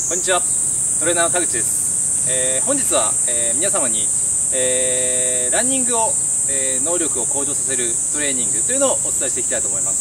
こんにちは、トレーナーの田口です。本日は、皆様に、ランニングを、能力を向上させるトレーニングというのをお伝えしていきたいと思います。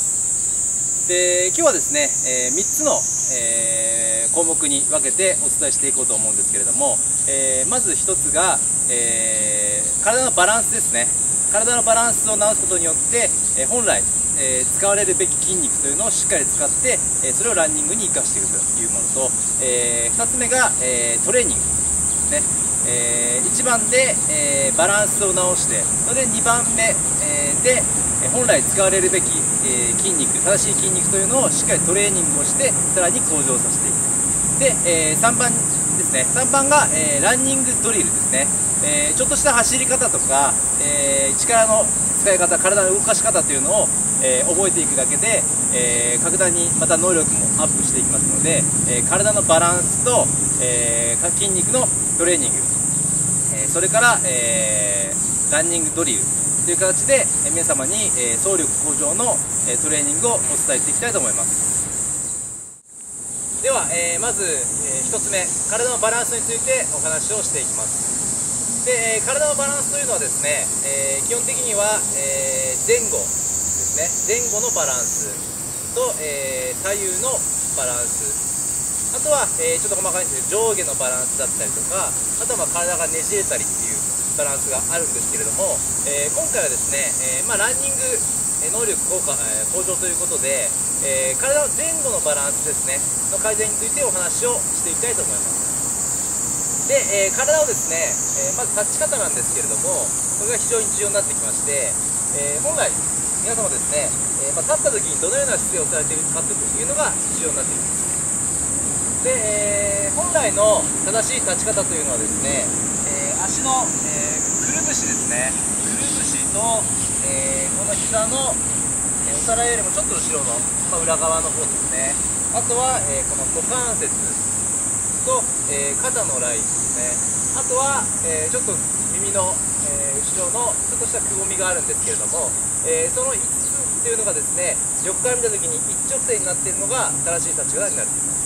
で、今日はですね、3つの、項目に分けてお伝えしていこうと思うんですけれども、まず1つが、体のバランスですね。体のバランスを直すことによって、本来使われるべき筋肉というのをしっかり使って、それをランニングに生かしていくというものと、2つ目が、トレーニングですね。1番で、バランスを直して、それで2番目、で本来使われるべき、筋肉、正しい筋肉というのをしっかりトレーニングをしてさらに向上させていく。で、3番ですね。3番が、ランニングドリルですね。ちょっとした走り方とか、力の使い方、体の動かし方というのを覚えていくだけで、格段にまた能力もアップしていきますので、体のバランスと、筋肉のトレーニング、それから、ランニングドリルという形で、皆様に、走力向上の、トレーニングをお伝えしていきたいと思います。では、まず、1つ目、体のバランスについてお話をしていきます。で、体のバランスというのはですね、基本的には、前後ですね、前後のバランスと、左右のバランス、あとは、ちょっと細かいんですけど上下のバランスだったりとか、あとは体がねじれたりっていうバランスがあるんですけれども、今回はですね、ランニング能力向上ということで、体の前後のバランスですねの改善についてお話をしていきたいと思います。で、体をですね、まず立ち方なんですけれども、これが非常に重要になってきまして、本来皆様ですね、立った時にどのような姿勢をされているかというのが重要になっています。で、本来の正しい立ち方というのはですね、足の、くるぶしですね、くるぶしと、この膝の、お皿よりもちょっと後ろの、裏側の方ですね、あとは、この股関節と、肩のラインですね、あとは、ちょっと耳の、後ろのちょっとしたくぼみがあるんですけれども、その5つというのがですね、横から見た時に一直線になっているのが正しい立ち方になっています。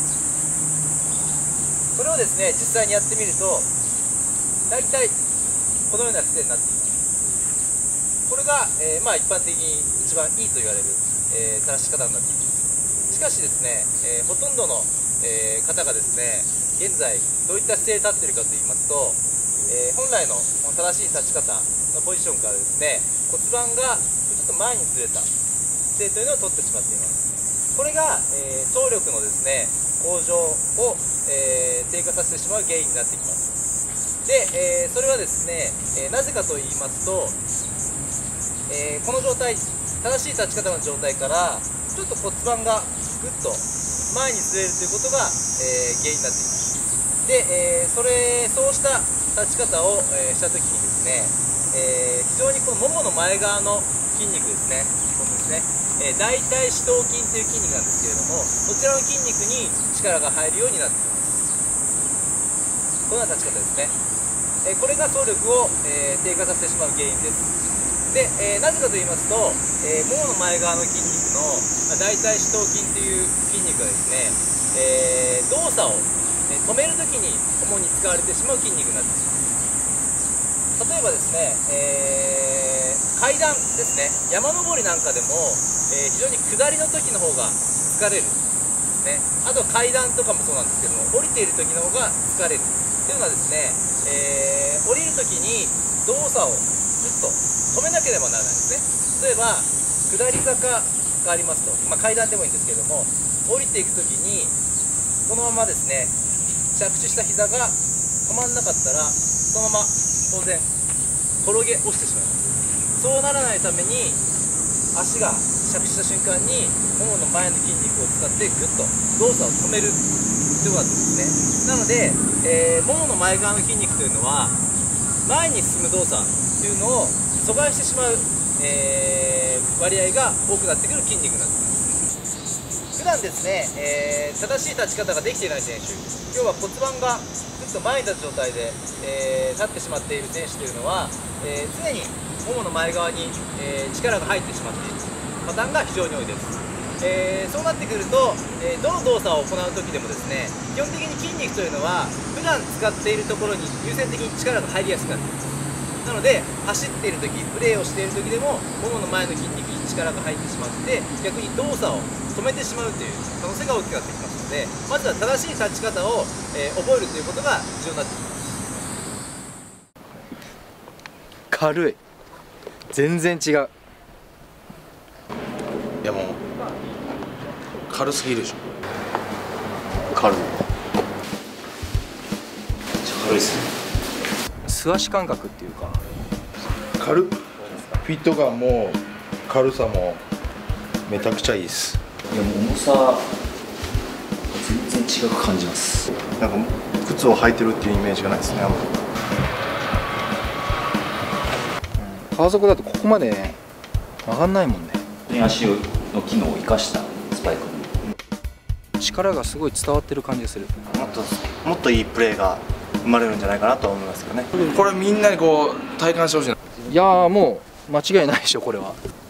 それをですね、実際にやってみると大体このような姿勢になっています。これが、一般的に一番いいと言われる、正し方になっています。しかしですね、ほとんどの、方がですね、現在どういった姿勢で立っているかといいますと、本来の正しい立ち方のポジションからですね、骨盤がちょっと前にずれた姿勢というのをとってしまっています。これが、走力のですね向上を、低下させてしまう原因になってきます。で、それはですね、なぜかと言いますと、この状態、正しい立ち方の状態からちょっと骨盤がぐっと前にずれるということが、原因になっています。で、そうした立ち方を、した時にですね、非常にこのももの前側の筋肉ですね、ここですね、大腿四頭筋という筋肉なんですけれども、こちらの筋肉に力が入るようになっています。このような立ち方ですね。これが走力を、低下させてしまう原因です。で、なぜかと言いますと、ももの前側の筋肉の大腿四頭筋という筋肉はですね、動作を、止めるときに主に使われてしまう筋肉になっています。例えばですね、階段ですね、山登りなんかでも、非常に下りの時の方が疲れるですね。あと階段とかもそうなんですけども、降りている時の方が疲れるというのはですね、降りる時に動作をずっと止めなければならないですね。例えば下り坂がありますと、階段でもいいんですけども、降りていく時にこのままですね、着地した膝が止まんなかったら、そのまま当然転げ落ちてしまいます。そうならないために、足が着地した瞬間にももの前の筋肉を使ってぐっと動作を止めるということなんですね。なので、ももの前側の筋肉というのは前に進む動作というのを阻害してしまう、割合が多くなってくる筋肉になっています。普段ですね、正しい立ち方ができていない選手、要は骨盤がぐっと前に立つ状態で、立ってしまっている選手というのは、常にももの前側に、力が入ってしまっているパターンが非常に多いです。 そうなってくると、どの動作を行う時でもですね、基本的に筋肉というのは普段使っているところに優先的に力が入りやすくなっています。なので走っている時、プレーをしている時でもももの前の筋肉に力が入ってしまって、逆に動作を止めてしまうという可能性が大きくなってきますので、まずは正しい立ち方を、覚えるということが重要になってきます。軽い、全然違う。 いやもう軽すぎるでしょ。 軽い。めっちゃ軽いっすね。 素足感覚っていうか、 フィット感も軽さもめちゃくちゃいいです。 いやもう重さ全然違く感じます。 なんか靴を履いてるっていうイメージがないですね。 川底だとここまで上がんないもんね。 本当に足の機能を生かしたスパイク。 力がすごい伝わってる感じがする。 もっといいプレーが生まれるんじゃないかなと思いますけどね。これみんなにこう体感してほしいな。 いやーもう間違いないでしょこれは。